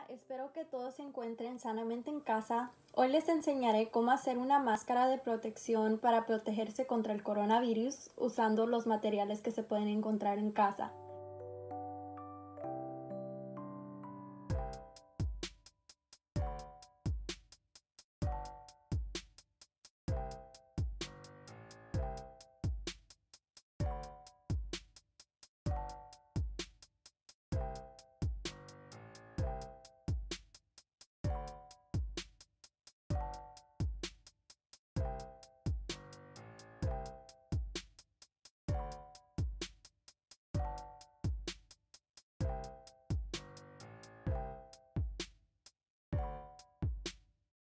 Espero que todos se encuentren sanamente en casa. Hoy les enseñaré cómo hacer una máscara de protección para protegerse contra el coronavirus usando los materiales que se pueden encontrar en casa.